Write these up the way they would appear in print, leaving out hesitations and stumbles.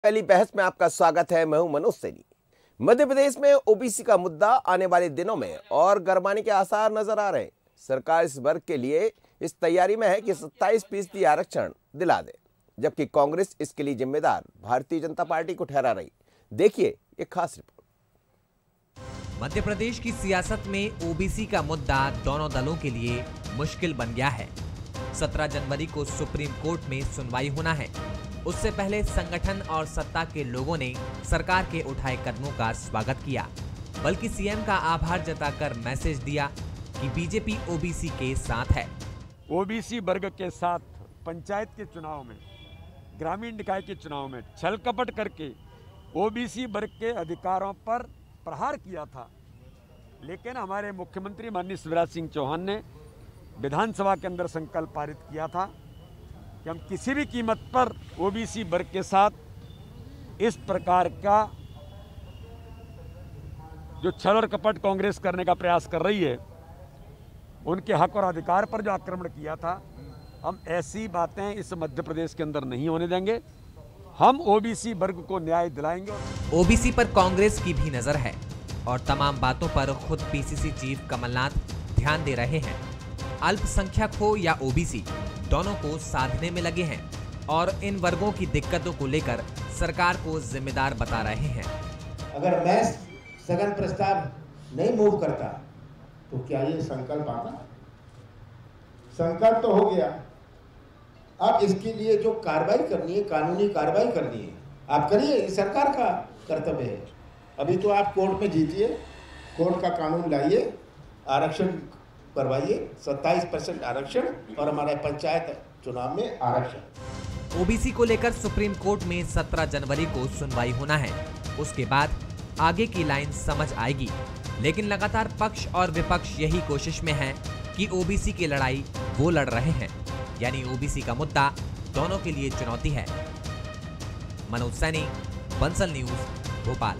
पहली बहस में आपका स्वागत है। मैं हूं मनोज सैनी। मध्य प्रदेश में ओबीसी का मुद्दा आने वाले दिनों में और गरमाने के आसार नजर आ रहे हैं। सरकार इस वर्ग के लिए इस तैयारी में है कि 27% आरक्षण दिला दे, जबकि कांग्रेस इसके लिए जिम्मेदार भारतीय जनता पार्टी को ठहरा रही। देखिए ये खास रिपोर्ट। मध्य प्रदेश की सियासत में ओबीसी का मुद्दा दोनों दलों के लिए मुश्किल बन गया है। 17 जनवरी को सुप्रीम कोर्ट में सुनवाई होना है। उससे पहले संगठन और सत्ता के लोगों ने सरकार के उठाए कदमों का स्वागत किया, बल्कि सीएम का आभार जताकर मैसेज दिया कि बीजेपी ओबीसी के साथ है। ओबीसी वर्ग के साथ पंचायत के चुनाव में, ग्रामीण निकाय के चुनाव में छल कपट करके ओबीसी वर्ग के अधिकारों पर प्रहार किया था, लेकिन हमारे मुख्यमंत्री माननीय शिवराज सिंह चौहान ने विधानसभा के अंदर संकल्प पारित किया था कि हम किसी भी कीमत पर ओबीसी वर्ग के साथ इस प्रकार का जो छल और कपट कांग्रेस करने का प्रयास कर रही है, उनके हक और अधिकार पर जो आक्रमण किया था, हम ऐसी बातें इस मध्य प्रदेश के अंदर नहीं होने देंगे। हम ओबीसी वर्ग को न्याय दिलाएंगे। ओबीसी पर कांग्रेस की भी नजर है और तमाम बातों पर खुद पीसीसी चीफ कमलनाथ ध्यान दे रहे हैं। अल्पसंख्यक हो या ओबीसी, दोनों को साधने में लगे हैं और इन वर्गों की दिक्कतों को लेकर सरकार को जिम्मेदार बता रहे हैं। अगर मैं सघन प्रस्ताव नहीं मूव करता तो क्या ये संकल्प आता? संकल्प तो हो गया। अब इसके लिए जो कार्रवाई करनी है, कानूनी कार्रवाई करनी है, आप करिए। ये सरकार का कर्तव्य है। अभी तो आप कोर्ट में जीतिए, कोर्ट का कानून लाइए, आरक्षण करवाइए, 27% आरक्षण और हमारे पंचायत चुनाव में आरक्षण। ओबीसी को लेकर सुप्रीम कोर्ट में 17 जनवरी को सुनवाई होना है। उसके बाद आगे की लाइन समझ आएगी, लेकिन लगातार पक्ष और विपक्ष यही कोशिश में है कि ओबीसी की लड़ाई वो लड़ रहे हैं, यानी ओबीसी का मुद्दा दोनों के लिए चुनौती है। मनोज सैनी, बंसल न्यूज, भोपाल।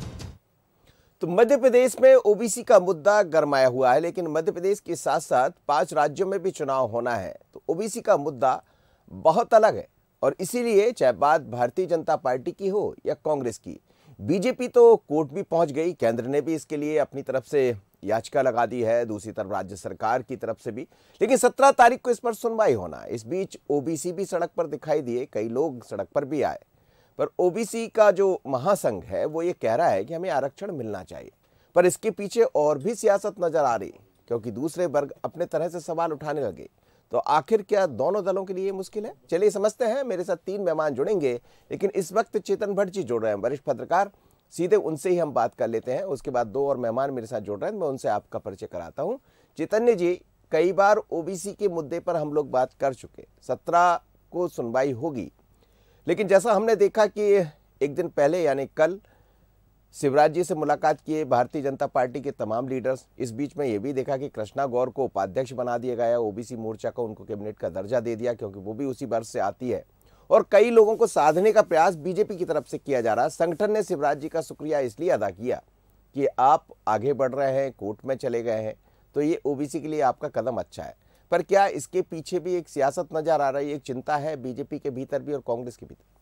तो मध्य प्रदेश में ओबीसी का मुद्दा गरमाया हुआ है, लेकिन मध्य प्रदेश के साथ साथ 5 राज्यों में भी चुनाव होना है, तो ओबीसी का मुद्दा बहुत अलग है। और इसीलिए चाहे बात भारतीय जनता पार्टी की हो या कांग्रेस की, बीजेपी तो कोर्ट भी पहुंच गई। केंद्र ने भी इसके लिए अपनी तरफ से याचिका लगा दी है, दूसरी तरफ राज्य सरकार की तरफ से भी। लेकिन 17 तारीख को इस पर सुनवाई होना है। इस बीच ओबीसी भी सड़क पर दिखाई दिए, कई लोग सड़क पर भी आए। पर ओबीसी का जो महासंघ है वो ये कह रहा है कि हमें आरक्षण मिलना चाहिए, पर इसके पीछे और भी सियासत नजर आ रही, क्योंकि दूसरे वर्ग अपने तरह से सवाल उठाने लगे। तो आखिर क्या दोनों दलों के लिए मुश्किल है? चलिए समझते हैं। मेरे साथ 3 मेहमान जुड़ेंगे, लेकिन इस वक्त चेतन भट्ट जी जुड़ रहे हैं, वरिष्ठ पत्रकार। सीधे उनसे ही हम बात कर लेते हैं। उसके बाद 2 और मेहमान मेरे साथ जुड़ रहे हैं, मैं उनसे आपका परिचय कराता हूँ। चैतन्य जी, कई बार ओबीसी के मुद्दे पर हम लोग बात कर चुके। 17 को सुनवाई होगी, लेकिन जैसा हमने देखा कि एक दिन पहले यानी कल शिवराज जी से मुलाकात किए भारतीय जनता पार्टी के तमाम लीडर्स। इस बीच में ये भी देखा कि कृष्णा गौर को उपाध्यक्ष बना दिया गया, ओबीसी मोर्चा को उनको कैबिनेट का दर्जा दे दिया, क्योंकि वो भी उसी वर्ष से आती है। और कई लोगों को साधने का प्रयास बीजेपी की तरफ से किया जा रहा है। संगठन ने शिवराज जी का शुक्रिया इसलिए अदा किया कि आप आगे बढ़ रहे हैं, कोर्ट में चले गए हैं, तो ये ओबीसी के लिए आपका कदम अच्छा है। पर क्या इसके पीछे भी एक सियासत नजर आ रही है, एक चिंता है बीजेपी के भीतर भी और कांग्रेस के भीतर?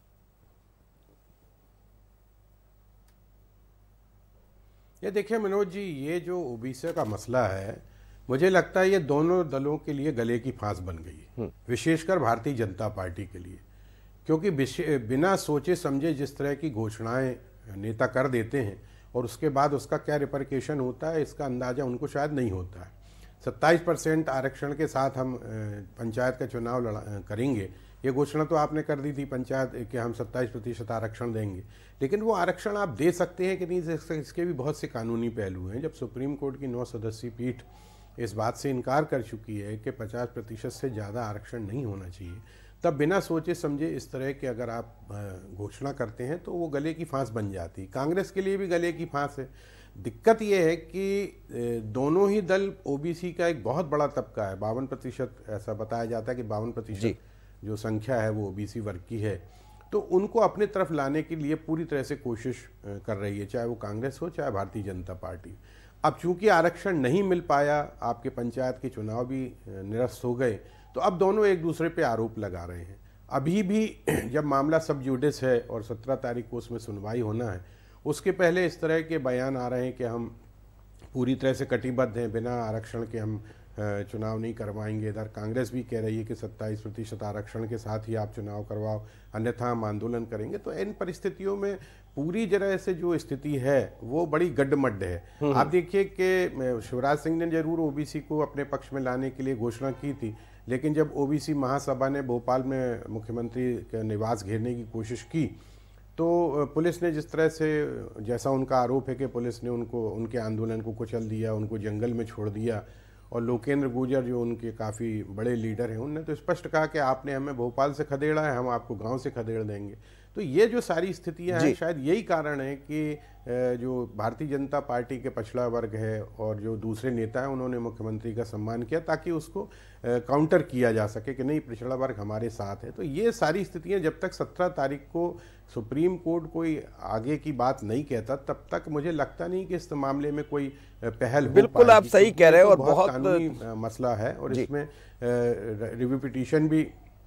ये देखिए मनोज जी, ये जो ओबीसी का मसला है, मुझे लगता है ये दोनों दलों के लिए गले की फांस बन गई है, विशेषकर भारतीय जनता पार्टी के लिए। क्योंकि बिना सोचे समझे जिस तरह की घोषणाएं नेता कर देते हैं और उसके बाद उसका क्या रिपरकेशन होता है, इसका अंदाजा उनको शायद नहीं होता है। 27% आरक्षण के साथ हम पंचायत का चुनाव करेंगे, ये घोषणा तो आपने कर दी थी पंचायत कि हम 27% आरक्षण देंगे, लेकिन वो आरक्षण आप दे सकते हैं कि नहीं, इसके भी बहुत से कानूनी पहलू हैं। जब सुप्रीम कोर्ट की 9 सदस्यीय पीठ इस बात से इनकार कर चुकी है कि 50% से ज़्यादा आरक्षण नहीं होना चाहिए, तब बिना सोचे समझे इस तरह के अगर आप घोषणा करते हैं तो वो गले की फांस बन जाती है। कांग्रेस के लिए भी गले की फांस है। दिक्कत ये है कि दोनों ही दल, ओबीसी का एक बहुत बड़ा तबका है, 52%, ऐसा बताया जाता है कि 52% जो संख्या है वो ओबीसी वर्ग की है, तो उनको अपने तरफ लाने के लिए पूरी तरह से कोशिश कर रही है, चाहे वो कांग्रेस हो चाहे भारतीय जनता पार्टी। अब चूंकि आरक्षण नहीं मिल पाया, आपके पंचायत के चुनाव भी निरस्त हो गए, तो अब दोनों एक दूसरे पे आरोप लगा रहे हैं। अभी भी जब मामला सब जुडिस है और 17 तारीख को उसमें सुनवाई होना है, उसके पहले इस तरह के बयान आ रहे हैं कि हम पूरी तरह से कटिबद्ध हैं, बिना आरक्षण के हम चुनाव नहीं करवाएंगे। इधर कांग्रेस भी कह रही है कि 27% आरक्षण के साथ ही आप चुनाव करवाओ, अन्यथा हम आंदोलन करेंगे। तो इन परिस्थितियों में पूरी तरह से जो स्थिति है वो बड़ी गड्ढमड्ढ है। आप देखिए कि शिवराज सिंह ने जरूर ओबीसी को अपने पक्ष में लाने के लिए घोषणा की थी, लेकिन जब ओबीसी महासभा ने भोपाल में मुख्यमंत्री का निवास घेरने की कोशिश की तो पुलिस ने जिस तरह से, जैसा उनका आरोप है कि पुलिस ने उनके आंदोलन को कुचल दिया, उनको जंगल में छोड़ दिया। और लोकेंद्र गुर्जर जो उनके काफ़ी बड़े लीडर हैं, उन्होंने तो स्पष्ट कहा कि आपने हमें भोपाल से खदेड़ा है, हम आपको गांव से खदेड़ देंगे। तो ये जो सारी स्थितियां हैं, शायद यही कारण है कि जो भारतीय जनता पार्टी के पछड़ा वर्ग है और जो दूसरे नेता हैं, उन्होंने मुख्यमंत्री का सम्मान किया ताकि उसको काउंटर किया जा सके कि नहीं, पिछड़ा वर्ग हमारे साथ है। तो ये सारी स्थितियां जब तक 17 तारीख को सुप्रीम कोर्ट कोई आगे की बात नहीं कहता, तब तक मुझे लगता नहीं कि इस मामले में कोई पहल हो। बिल्कुल आप सही कह रहे हैं, और बहुत कानूनी मसला है और इसमें रिव्यू पिटीशन भी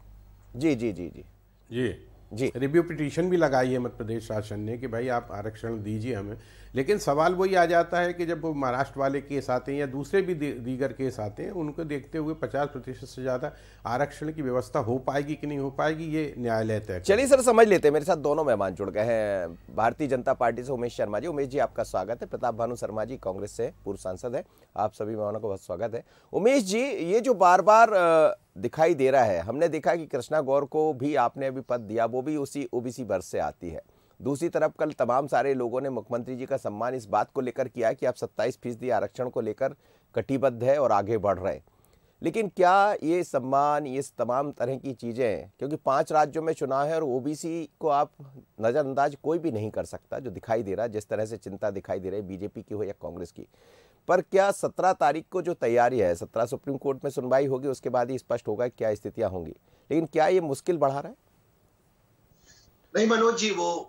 जी जी जी जी जी रिव्यू पिटीशन भी लगाई है मध्य प्रदेश शासन ने कि भाई आप आरक्षण दीजिए हमें। लेकिन सवाल वही आ जाता है कि जब वो महाराष्ट्र वाले केस आते हैं या दूसरे भी दीगर केस आते हैं, उनको देखते हुए 50% से ज़्यादा आरक्षण की व्यवस्था हो पाएगी कि नहीं हो पाएगी, ये न्यायालय तय। चलिए सर, समझ लेते हैं। मेरे साथ दोनों मेहमान जुड़ गए हैं भारतीय जनता पार्टी से उमेश शर्मा जी। उमेश जी आपका स्वागत है। प्रताप भानु शर्मा जी कांग्रेस से पूर्व सांसद है, आप सभी मेहमानों का बहुत स्वागत है। उमेश जी, ये जो बार बार दिखाई दे रहा है, हमने देखा कि कृष्णा गौर को भी आपने अभी पद दिया, वो भी उसी ओबीसी वर्ग से आती है। दूसरी तरफ कल तमाम सारे लोगों ने मुख्यमंत्री जी का सम्मान इस बात को लेकर किया कि आप 27% आरक्षण को लेकर कटिबद्ध है और आगे बढ़ रहे हैं। लेकिन क्या ये सम्मान, ये तमाम तरह की चीज़ें, क्योंकि 5 राज्यों में चुनाव है और ओबीसी को आप नज़रअंदाज कोई भी नहीं कर सकता, जो दिखाई दे रहा है, जिस तरह से चिंता दिखाई दे रही है बीजेपी की हो या कांग्रेस की। पर क्या 17 तारीख को जो तैयारी है, 17 सुप्रीम कोर्ट में सुनवाई होगी, उसके बाद ही स्पष्ट होगा क्या स्थितियां होंगी, लेकिन क्या ये मुश्किल बढ़ा रहा है? नहीं मनोज जी, वो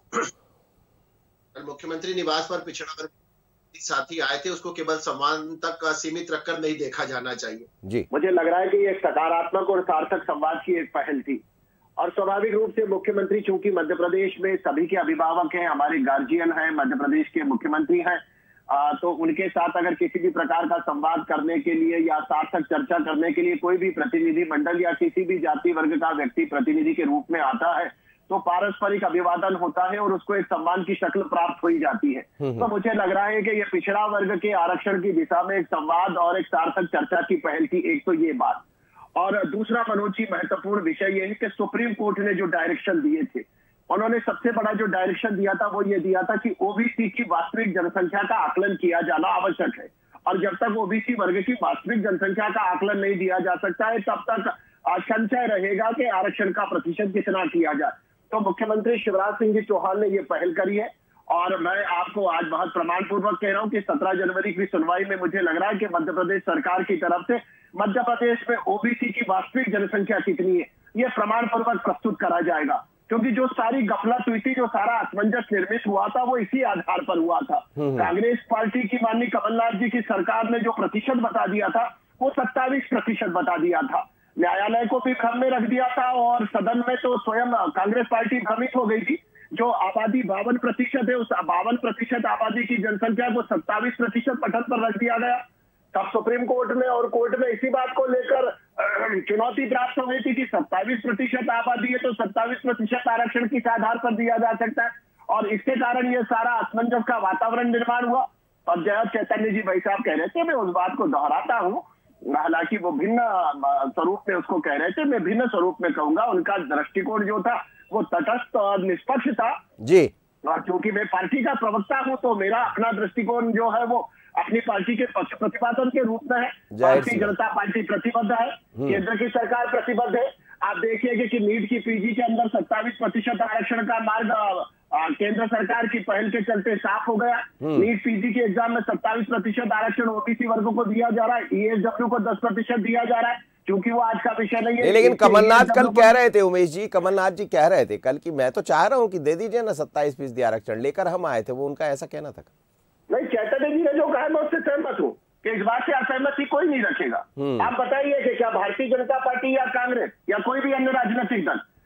मुख्यमंत्री निवास पर पिछड़ा वर्ग साथी आए थे, उसको केवल सम्मान तक सीमित रखकर नहीं देखा जाना चाहिए जी। मुझे लग रहा है कि ये सकारात्मक और सार्थक संवाद की एक पहल थी और स्वाभाविक रूप से मुख्यमंत्री, चूंकि मध्य प्रदेश में सभी के अभिभावक हैं, हमारे गार्जियन हैं, मध्य प्रदेश के मुख्यमंत्री हैं, तो उनके साथ अगर किसी भी प्रकार का संवाद करने के लिए या सार्थक चर्चा करने के लिए कोई भी प्रतिनिधि मंडल या किसी भी जाति वर्ग का व्यक्ति प्रतिनिधि के रूप में आता है, तो पारस्परिक अभिवादन होता है और उसको एक सम्मान की शक्ल प्राप्त हो ही जाती है। तो मुझे लग रहा है कि ये पिछड़ा वर्ग के आरक्षण की दिशा में एक संवाद और एक सार्थक चर्चा की पहल थी। एक तो ये बात, और दूसरा मनोज जी महत्वपूर्ण विषय ये है कि सुप्रीम कोर्ट ने जो डायरेक्शन दिए थे, उन्होंने सबसे बड़ा जो डायरेक्शन दिया था वो ये दिया था कि ओबीसी की वास्तविक जनसंख्या का आकलन किया जाना आवश्यक है, और जब तक ओबीसी वर्ग की वास्तविक जनसंख्या का आकलन नहीं दिया जा सकता है, तब तक संशय रहेगा कि आरक्षण का प्रतिशत कितना किया जाए। तो मुख्यमंत्री शिवराज सिंह जी चौहान ने ये पहल करी है, और मैं आपको आज बहुत प्रमाण पूर्वक कह रहा हूं कि 17 जनवरी की सुनवाई में मुझे लग रहा है कि मध्य प्रदेश सरकार की तरफ से मध्य प्रदेश में ओबीसी की वास्तविक जनसंख्या कितनी है, ये प्रमाण पूर्वक प्रस्तुत करा जाएगा। क्योंकि जो सारी गफलत हुई थी, जो सारा असमंजस निर्मित हुआ था, वो इसी आधार पर हुआ था। कांग्रेस पार्टी की माननीय कमलनाथ जी की सरकार ने जो प्रतिशत बता दिया था, वो 27% बता दिया था। न्यायालय को भी भ्रम में रख दिया था और सदन में तो स्वयं कांग्रेस पार्टी भ्रमित हो गई थी। जो आबादी 52% है, उस 52% आबादी की जनसंख्या को 27% पटल पर रख दिया गया। तब सुप्रीम कोर्ट में और कोर्ट में इसी बात को लेकर चुनौती प्राप्त हो गई थी कि 27% आबादी है तो 27% आरक्षण किस आधार पर दिया जा सकता है, और इसके कारण ये सारा असमंजस का वातावरण निर्माण हुआ। और जय चैतन्य जी भाई साहब कह रहे थे, मैं उस बात को दोहराता हूँ, हालांकि वो भिन्न स्वरूप में उसको कह रहे थे, मैं भिन्न स्वरूप में कहूंगा। उनका दृष्टिकोण जो था वो तटस्थ और निष्पक्ष था जी, और क्योंकि मैं पार्टी का प्रवक्ता हूं तो मेरा अपना दृष्टिकोण जो है वो अपनी पार्टी के पक्ष प्रतिपादन के रूप में है। भारतीय जनता पार्टी प्रतिबद्ध है, केंद्र की सरकार प्रतिबद्ध है। आप देखिए कि नीट की पीजी के अंदर 27% आरक्षण का मार्ग केंद्र सरकार की पहल के चलते साफ हो गया। नीट पीजी के एग्जाम में 27% आरक्षण ओबीसी वर्गों को दिया जा रहा है, ईएसडब्ल्यू को 10% दिया जा रहा है, क्योंकि वो आज का विषय नहीं है। लेकिन कमलनाथ कल कह रहे थे, उमेश जी, कमलनाथ जी कह रहे थे कल कि मैं तो चाह रहा हूं कि दे दीजिए ना 27% आरक्षण, लेकर हम आए थे, वो उनका ऐसा कहना था। नहीं, चैतन्य जी ने जो कहा मैं उससे सहमत हूँ कि इस बात से असहमति कोई नहीं रखेगा। आप बताइए कि क्या भारतीय जनता पार्टी या कांग्रेस या कोई भी अन्य राजनीतिक दल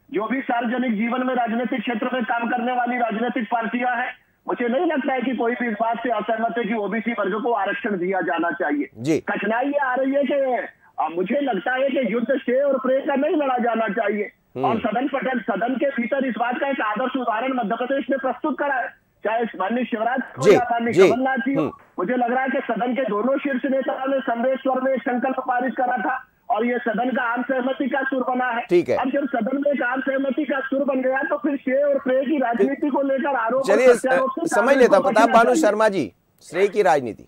जो भी सार्वजनिक जीवन में राजनीतिक क्षेत्र में काम करने वाली राजनीतिक पार्टियां हैं, मुझे नहीं लगता है कि कोई भी इस बात से असहमत है कि ओबीसी वर्ग को आरक्षण दिया जाना चाहिए। कठिनाई ये आ रही है कि मुझे लगता है कि युद्ध श्रेय और प्रेय का नहीं लड़ा जाना चाहिए, और सदन के भीतर इस बात का एक आदर्श उदाहरण मध्य प्रदेश ने प्रस्तुत करा है, चाहे माननीय शिवराज हो या माननीय कमलनाथ जी हो। मुझे लग रहा है कि सदन के दोनों शीर्ष नेताओं ने संदेश स्वर में एक संकल्प पारित करा था, और ये सदन का आम सहमति का सुर बना है। ठीक है, अब जब सदन में एक आम सहमति का सुर बन गया तो फिर श्रेय और प्रेय की राजनीति को लेकर आरोप, चलिए समझ लेता प्रताप भानु शर्मा जी, श्रेय की राजनीति।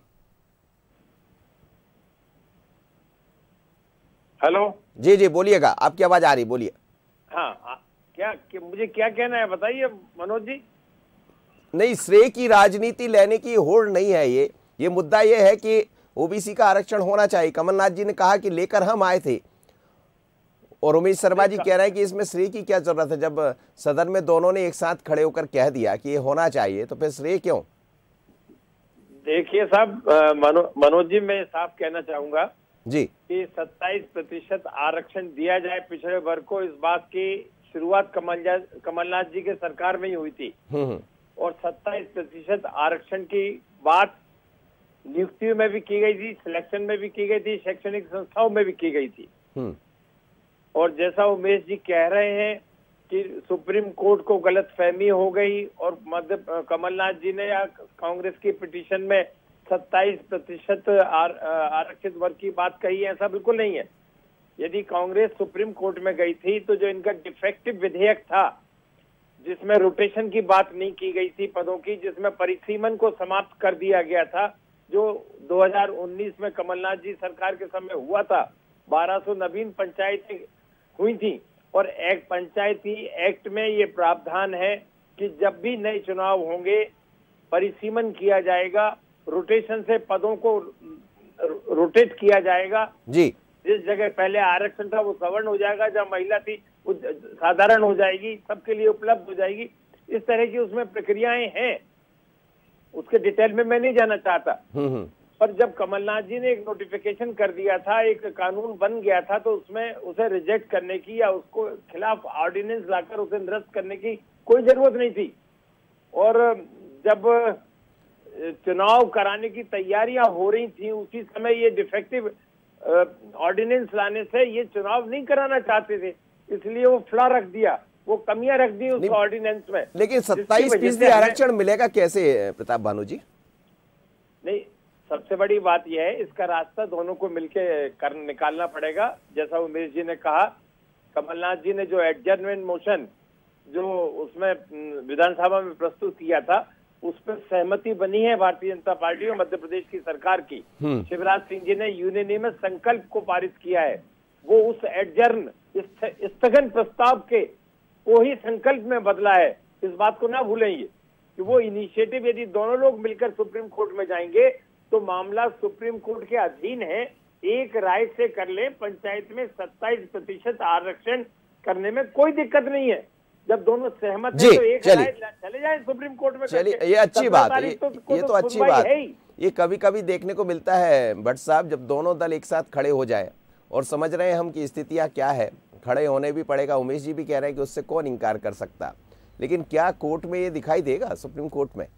हेलो जी जी बोलिएगा, आपकी आवाज आ रही, बोलिए। हाँ, मुझे क्या कहना है बताइए मनोज जी। नहीं, श्रेय की राजनीति लेने की होड़ नहीं है ये मुद्दा ये है कि ओबीसी का आरक्षण होना चाहिए। कमलनाथ जी ने कहा कि लेकर हम आए थे, और उमेश शर्मा जी कह रहे हैं कि इसमें श्रेय की क्या जरूरत है। जब सदन में दोनों ने एक साथ खड़े होकर कह दिया कि ये होना चाहिए, तो फिर श्रेय क्यों? देखिए साहब, मनोज जी मैं साफ कहना चाहूंगा जी कि 27% आरक्षण दिया जाए पिछड़े वर्ग को, इस बात की शुरुआत कमलनाथ जी के सरकार में ही हुई थी, और 27% आरक्षण की बात नियुक्तियों में भी की गई थी, सिलेक्शन में भी की गई थी, शैक्षणिक संस्थाओं में भी की गई थी। और जैसा उमेश जी कह रहे हैं कि सुप्रीम कोर्ट को गलतफहमी हो गई और कमलनाथ जी ने या कांग्रेस की पिटीशन में 27% आरक्षित वर्ग की बात कही है, ऐसा बिल्कुल नहीं है। यदि कांग्रेस सुप्रीम कोर्ट में गई थी तो जो इनका डिफेक्टिव विधेयक था, जिसमें रोटेशन की बात नहीं की गई थी पदों की, जिसमें परिसीमन को समाप्त कर दिया गया था, जो 2019 में कमलनाथ जी सरकार के समय हुआ था, 1200 नवीन पंचायतें हुई थी, और एक पंचायती एक्ट में ये प्रावधान है कि जब भी नए चुनाव होंगे परिसीमन किया जाएगा, रोटेशन से पदों को रोटेट किया जाएगा जी। जिस जगह पहले आरक्षण था वो सवर्ण हो जाएगा, जब महिला थी वो साधारण हो जाएगी, सबके लिए उपलब्ध हो जाएगी। इस तरह की उसमें प्रक्रियाएं हैं, उसके डिटेल में मैं नहीं जाना चाहता। पर जब कमलनाथ जी ने एक नोटिफिकेशन कर दिया था, एक कानून बन गया था, तो उसमें उसे रिजेक्ट करने की या उसको खिलाफ ऑर्डिनेंस लाकर उसे निरस्त करने की कोई जरूरत नहीं थी। और जब चुनाव कराने की तैयारियां हो रही थी, उसी समय ये डिफेक्टिव ऑर्डिनेंस लाने से ये चुनाव नहीं कराना चाहते थे, इसलिए वो फ्लॉ रख दिया, वो कमियां रख दी उस ऑर्डिनेंस में। लेकिन 27% आरक्षण मिलेगा कैसे प्रताप भानु जी? नहीं, सबसे बड़ी बात यह है, इसका रास्ता दोनों को मिलकर निकालना पड़ेगा। जैसा उमेश जी ने कहा, कमलनाथ जी ने जो एडजर्नमेंट मोशन जो उसमें विधानसभा में प्रस्तुत किया था, उस पर सहमति बनी है भारतीय जनता पार्टी और मध्य प्रदेश की सरकार की। शिवराज सिंह जी ने यूनानिमस संकल्प को पारित किया है, वो उस एडजर्न स्थगन प्रस्ताव के को ही संकल्प में बदला है। इस बात को ना भूलेंगे कि वो इनिशिएटिव यदि दोनों लोग मिलकर सुप्रीम कोर्ट में जाएंगे तो मामला सुप्रीम कोर्ट के अधीन है, एक राय से कर ले। पंचायत में 27% आरक्षण करने में कोई दिक्कत नहीं है, जब दोनों सहमत हैं तो एक राय चले जाए सुप्रीम कोर्ट में। चलिए, ये अच्छी बात है, ये तो अच्छी बात है। ये कभी कभी देखने को मिलता है भट्ट साहब, जब दोनों दल एक साथ खड़े हो जाए, और समझ रहे हैं हम कि स्थितियां क्या है, खड़े होने भी पड़ेगा। उमेश जी भी कह रहे हैं कि उससे कौन इनकार कर सकता, लेकिन क्या कोर्ट में ये दिखाई देगा, सुप्रीम कोर्ट में?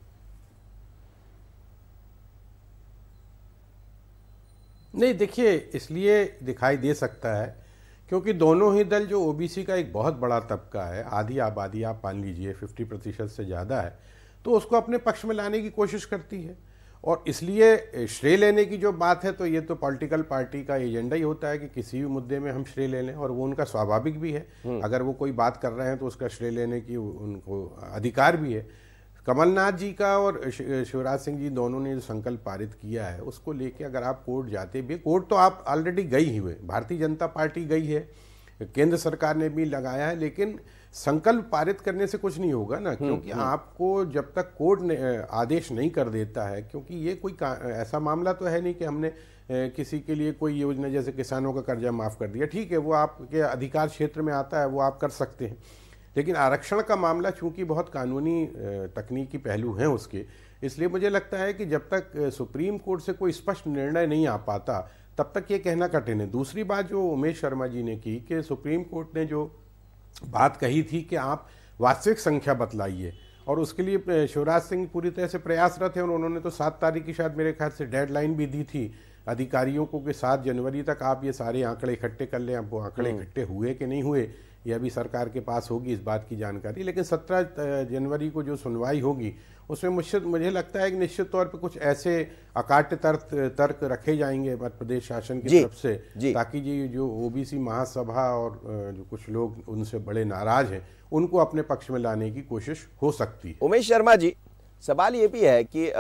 नहीं, देखिए, इसलिए दिखाई दे सकता है क्योंकि दोनों ही दल, जो ओबीसी का एक बहुत बड़ा तबका है, आधी आबादी आप मान लीजिए 50% से ज़्यादा है, तो उसको अपने पक्ष में लाने की कोशिश करती है। और इसलिए श्रेय लेने की जो बात है, तो ये तो पॉलिटिकल पार्टी का एजेंडा ही होता है कि किसी भी मुद्दे में हम श्रेय ले लें, और वो उनका स्वाभाविक भी है। अगर वो कोई बात कर रहे हैं तो उसका श्रेय लेने की उनको अधिकार भी है। कमलनाथ जी का और शिवराज सिंह जी दोनों ने जो संकल्प पारित किया है, उसको लेके अगर आप कोर्ट जाते भी, कोर्ट तो आप ऑलरेडी गई हुए, भारतीय जनता पार्टी गई है, केंद्र सरकार ने भी लगाया है, लेकिन संकल्प पारित करने से कुछ नहीं होगा ना, क्योंकि आपको जब तक कोर्ट ने आदेश नहीं कर देता है, क्योंकि ये कोई ऐसा मामला तो है नहीं कि हमने किसी के लिए कोई योजना, जैसे किसानों का कर्जा माफ़ कर दिया, ठीक है, वो आपके अधिकार क्षेत्र में आता है, वो आप कर सकते हैं। लेकिन आरक्षण का मामला चूंकि बहुत कानूनी तकनीकी पहलू हैं उसके, इसलिए मुझे लगता है कि जब तक सुप्रीम कोर्ट से कोई स्पष्ट निर्णय नहीं आ पाता, तब तक ये कहना कठिन है। दूसरी बात जो उमेश शर्मा जी ने की कि सुप्रीम कोर्ट ने जो बात कही थी कि आप वास्तविक संख्या बतलाइए, और उसके लिए शिवराज सिंह पूरी तरह से प्रयासरत हैं। और उन्होंने तो 7 तारीख की शायद मेरे ख्याल से डेडलाइन भी दी थी अधिकारियों को कि 7 जनवरी तक आप ये सारे आंकड़े इकट्ठे कर लें। अब वो आंकड़े इकट्ठे हुए कि नहीं हुए यह भी सरकार के पास होगी इस बात की जानकारी, लेकिन 17 जनवरी को जो सुनवाई होगी उसमें मुझे लगता है कि निश्चित तौर पे कुछ ऐसे अकाट्य तर्क रखे जाएंगे मध्य प्रदेश शासन की तरफ से, ताकि जी जो ओबीसी महासभा और जो कुछ लोग उनसे बड़े नाराज हैं उनको अपने पक्ष में लाने की कोशिश हो सकती है। उमेश शर्मा जी, सवाल ये भी है कि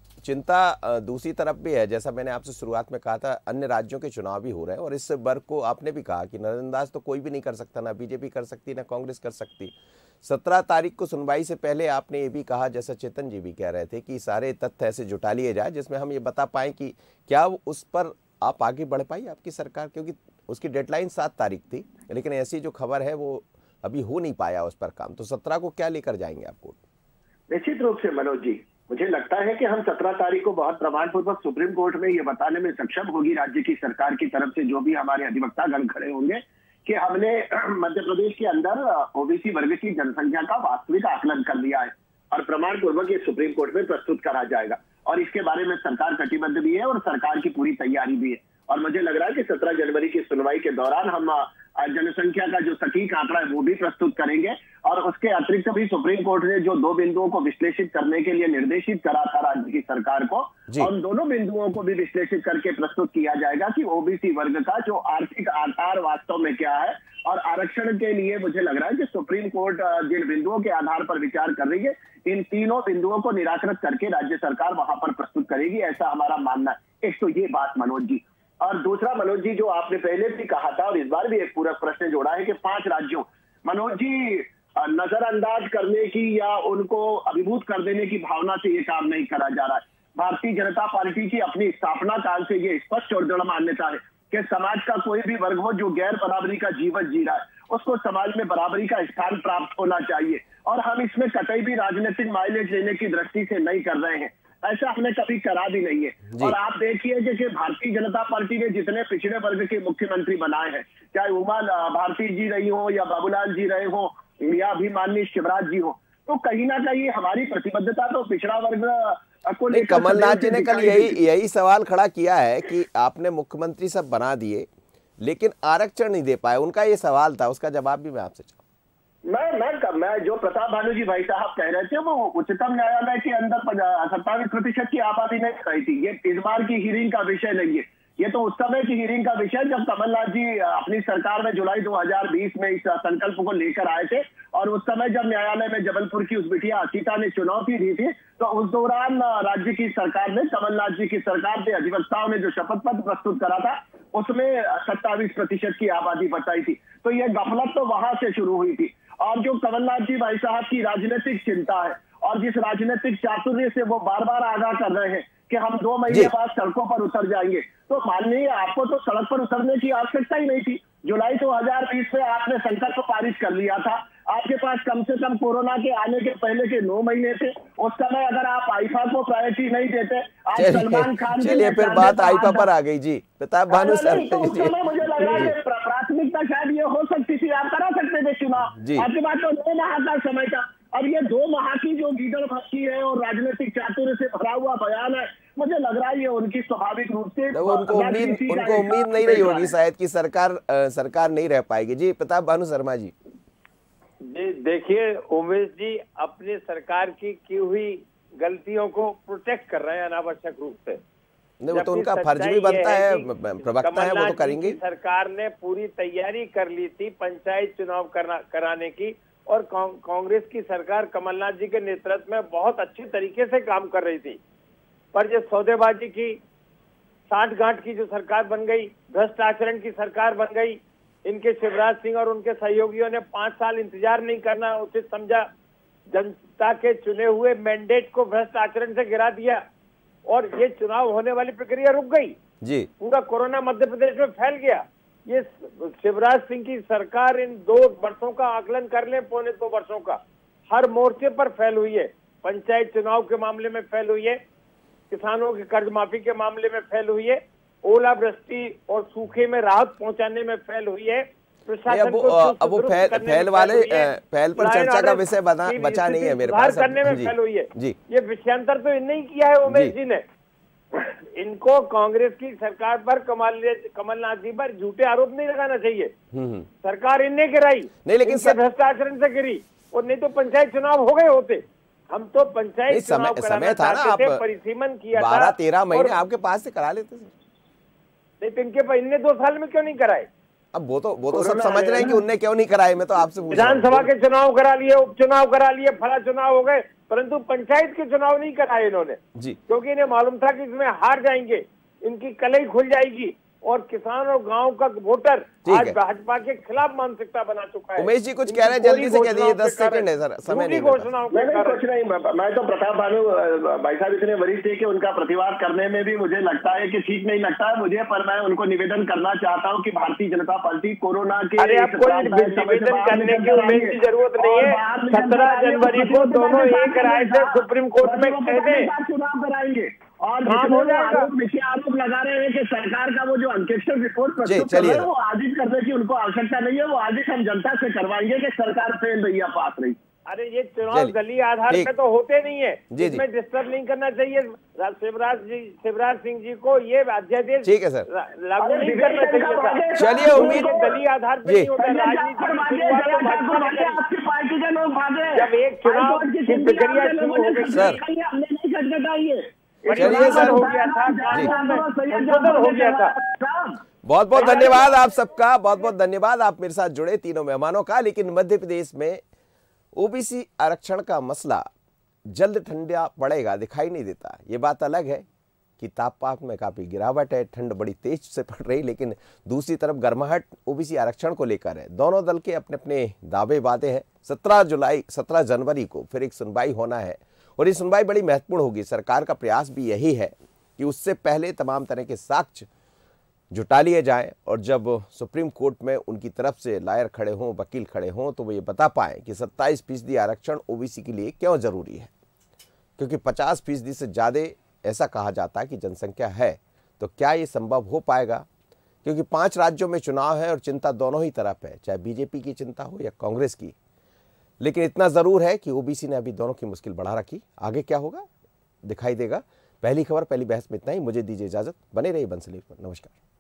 चिंता दूसरी तरफ भी है, जैसा मैंने आपसे शुरुआत में कहा था, अन्य राज्यों के चुनाव भी हो रहे हैं और इस वर्ग को आपने भी कहा कि नजरअंदाज तो कोई भी नहीं कर सकता, ना बीजेपी कर सकती ना कांग्रेस कर सकती। 17 तारीख को सुनवाई से पहले आपने ये भी कहा, जैसा चेतन जी भी कह रहे थे, कि सारे तथ्य ऐसे जुटा लिए जाए जिसमें हम ये बता पाएं कि क्या उस पर आप आगे बढ़ पाई आपकी सरकार, क्योंकि उसकी डेडलाइन 7 तारीख थी, लेकिन ऐसी जो खबर है वो अभी हो नहीं पाया उस पर काम। तो 17 को क्या लेकर जाएंगे आप कोर्ट? निश्चित रूप से मनोज जी, मुझे लगता है कि हम 17 तारीख को बहुत प्रमाणपूर्वक सुप्रीम कोर्ट में ये बताने में सक्षम होगी राज्य की सरकार की तरफ से, जो भी हमारे अधिवक्तागण खड़े होंगे, कि हमने मध्य प्रदेश के अंदर ओबीसी वर्ग की जनसंख्या का वास्तविक आकलन कर लिया है और प्रमाण पूर्वक ये सुप्रीम कोर्ट में प्रस्तुत करा जाएगा। और इसके बारे में सरकार कटिबद्ध भी है और सरकार की पूरी तैयारी भी है। और मुझे लग रहा है कि 17 जनवरी की सुनवाई के दौरान हम जनसंख्या का जो सटीक आंकड़ा है वो भी प्रस्तुत करेंगे। और उसके अतिरिक्त भी सुप्रीम कोर्ट ने जो 2 बिंदुओं को विश्लेषित करने के लिए निर्देशित करा था राज्य की सरकार को, उन दोनों बिंदुओं को भी विश्लेषित करके प्रस्तुत किया जाएगा कि ओबीसी वर्ग का जो आर्थिक आधार वास्तव में क्या है। और आरक्षण के लिए मुझे लग रहा है कि सुप्रीम कोर्ट जिन बिंदुओं के आधार पर विचार कर रही है, इन तीनों बिंदुओं को निराकृत करके राज्य सरकार वहां पर प्रस्तुत करेगी, ऐसा हमारा मानना है। एक तो ये बात मनोज जी, और दूसरा मनोज जी, जो आपने पहले भी कहा था और इस बार भी एक पूरा प्रश्न जोड़ा है कि 5 राज्यों, मनोज जी, नजरअंदाज करने की या उनको अभिभूत कर देने की भावना से ये काम नहीं करा जा रहा है। भारतीय जनता पार्टी की अपनी स्थापना काल से ये स्पष्ट और दृढ़ मान्यता है कि समाज का कोई भी वर्ग हो जो गैर बराबरी का जीवन जी रहा है, उसको समाज में बराबरी का स्थान प्राप्त होना चाहिए। और हम इसमें कतई भी राजनीतिक माइलेज लेने की दृष्टि से नहीं कर रहे हैं, ऐसा हमने कभी करा भी नहीं है। और आप देखिए कि भारतीय जनता पार्टी ने जितने पिछड़े वर्ग के मुख्यमंत्री बनाए हैं, चाहे उमा भारती जी रही हो या बाबूलाल जी रहे हो या अभी माननीय शिवराज जी हो, तो कहीं ना कहीं हमारी प्रतिबद्धता तो पिछड़ा वर्ग को लेकर। कमलनाथ जी ने कल यही सवाल खड़ा किया है कि आपने मुख्यमंत्री सब बना दिए लेकिन आरक्षण नहीं दे पाए, उनका ये सवाल था, उसका जवाब भी मैं आपसे चाहूँ। मैं जो प्रताप भानु जी भाई साहब कह रहे थे वो उच्चतम न्यायालय के अंदर 27% की आबादी नहीं रही थी। ये इस बार की हियरिंग का विषय नहीं है, ये तो उस समय की हियरिंग का विषय जब कमलनाथ जी अपनी सरकार में जुलाई 2020 में इस संकल्प को लेकर आए थे। और उस समय जब न्यायालय में जबलपुर की उस बिटिया असीता ने चुनौती दी थी, तो उस दौरान राज्य की सरकार ने, कमलनाथ जी की सरकार के अधिवक्ताओं ने जो शपथ पत्र प्रस्तुत करा था उसमें 27% की आबादी बताई थी। तो ये गफलत तो वहां से शुरू हुई थी। और जो कमलनाथ जी भाई साहब की राजनीतिक चिंता है और जिस राजनीतिक चातुर्य से वो बार बार आगाह कर रहे हैं कि हम 2 महीने बाद सड़कों पर उतर जाएंगे, तो माननीय आपको तो सड़क पर उतरने की आवश्यकता ही नहीं थी। जुलाई 2020 में आपने संकल्प पारित कर लिया था। आपके पास कम से कम कोरोना के आने के पहले के 9 महीने थे। उस समय अगर आप आईफा को प्रायोरिटी नहीं देते, आज सलमान खान, चलिए फिर बात आईफा पर आ गई जी। प्रताप भानु सर, तो उस समय मुझे लग रहा है प्राथमिकता शायद ये हो सकती थी, आप करा सकते थे चुनाव। आपके पास तो 2 माह का समय था। और ये 2 माह की जो गीदड़ भक्ति है और राजनीतिक चातुर्य से भरा हुआ बयान है, मुझे लग रहा है ये उनकी स्वाभाविक रूप से उनको उम्मीद नहीं रही होगी शायद कि सरकार नहीं रह पाएगी। जी प्रताप भानु शर्मा जी। देखिए उमेश जी, अपनी सरकार की हुई गलतियों को प्रोटेक्ट कर रहे हैं अनावश्यक रूप से। नहीं, वो तो उनका फर्ज भी बनता है, प्रवक्ता है, वो तो करेंगे। सरकार ने पूरी तैयारी कर ली थी पंचायत चुनाव कराने की, और कांग्रेस की सरकार कमलनाथ जी के नेतृत्व में बहुत अच्छे तरीके से काम कर रही थी। पर जो सौदेबाजी की, साठगांठ की जो सरकार बन गई, भ्रष्ट आचरण की सरकार बन गई, इनके शिवराज सिंह और उनके सहयोगियों ने 5 साल इंतजार नहीं करना उचित समझा, जनता के चुने हुए मैंडेट को भ्रष्ट आचरण से गिरा दिया और ये चुनाव होने वाली प्रक्रिया रुक गई जी। पूरा कोरोना मध्य प्रदेश में फैल गया। ये शिवराज सिंह की सरकार इन 2 वर्षों का आकलन कर ले, पौने 2 वर्षों का, हर मोर्चे पर फैल हुई है। पंचायत चुनाव के मामले में फैल हुई है, किसानों की कर्ज माफी के मामले में फैल हुई है, ओलावृष्टि और सूखे में राहत पहुंचाने में फैल हुई है, प्रशासन को अब वो फैल वाले फैल पर चर्चा का विषय बचा नहीं है मेरे पास करने में फैल हुई है जी। ये विषयांतर तो इन्हें किया है उमेश जी ने। इनको कांग्रेस की सरकार पर कमलनाथ जी पर झूठे आरोप नहीं लगाना चाहिए। सरकार इन्हें गिराई नहीं, लेकिन भ्रष्टाचरण से गिरी, और नहीं तो पंचायत चुनाव हो गए होते। हम तो पंचायत चुनाव समय था ना, आप परिसीमन किया 12-13 महीने आपके पास से करा लेते। नहीं तो इनके पास इनने 2 साल में क्यों नहीं कराए? अब वो तो सब समझ रहे हैं कि उनने क्यों नहीं कराए। मैं तो आपसे विधानसभा के चुनाव करा लिए, उपचुनाव करा लिए, फला चुनाव हो गए, परंतु पंचायत के चुनाव नहीं कराए इन्होंने जी, क्योंकि इन्हें मालूम था कि इसमें हार जाएंगे, इनकी कलई खुल जाएगी और किसान और गांव का वोटर आज भाजपा के खिलाफ मानसिकता बना चुका है। उमेश जी कुछ कह रहे हैं, जल्दी से कह दीजिए, 10 सेकंड है सर, समय नहीं। घोषणाओं कुछ नहीं, मैं तो प्रताप भानु भाई साहब इतने वरिष्ठ है कि उनका प्रतिवाद करने में भी मुझे लगता है कि ठीक नहीं लगता है मुझे, पर मैं उनको निवेदन करना चाहता हूँ कि भारतीय जनता पार्टी कोरोना के निवेदन करने की उम्मीद की जरूरत नहीं है। 17 जनवरी को दोनों एक राय से सुप्रीम कोर्ट में कह दें चुनाव कराएंगे, और आरोप लगा रहे हैं कि सरकार का वो जो अंकेक्षण रिपोर्ट प्रस्तुत कर रहे हैं वो आदित करने की उनको आवश्यकता नहीं है, वो आदित हम जनता से करवाएंगे कि सरकार फेल रही है, पास रही। अरे ये चुनाव दलीय आधार पे तो होते नहीं है, इसमें डिस्टर्ब नहीं करना चाहिए। शिवराज सिंह जी को ये अध्यादेश ठीक है सर लागू नहीं करना चाहिए। चलिए उम्मीद दलीय आधार पे नहीं होता, राजनीति आपकी पार्टी के लोग भागे जब एक चुनाव की प्रक्रिया शुरू हो गई सर, चलिए सर हो गया था, हो गया था। बहुत बहुत धन्यवाद आप सबका, बहुत बहुत धन्यवाद आप मेरे साथ जुड़े तीनों मेहमानों का। लेकिन मध्य प्रदेश में ओबीसी आरक्षण का मसला जल्द ठंडा पड़ेगा दिखाई नहीं देता। ये बात अलग है कि तापमान में काफी गिरावट है, ठंड बड़ी तेज से पड़ रही, लेकिन दूसरी तरफ गर्माहट ओबीसी आरक्षण को लेकर है। दोनों दल के अपने अपने दावे वादे हैं। 17 जनवरी को फिर एक सुनवाई होना है और ये सुनवाई बड़ी महत्वपूर्ण होगी। सरकार का प्रयास भी यही है कि उससे पहले तमाम तरह के साक्ष्य जुटा लिए जाएं और जब सुप्रीम कोर्ट में उनकी तरफ से लॉयर खड़े हों, वकील खड़े हों, तो वो ये बता पाएं कि 27% आरक्षण ओबीसी के लिए क्यों जरूरी है। क्योंकि 50% से ज़्यादा ऐसा कहा जाता है कि जनसंख्या है, तो क्या ये संभव हो पाएगा? क्योंकि 5 राज्यों में चुनाव है और चिंता दोनों ही तरफ है, चाहे बीजेपी की चिंता हो या कांग्रेस की। लेकिन इतना ज़रूर है कि ओबीसी ने अभी दोनों की मुश्किल बढ़ा रखी। आगे क्या होगा दिखाई देगा। पहली खबर, पहली बहस में इतना ही। मुझे दीजिए इजाज़त, बने रहिए बंसलीफ पर। नमस्कार।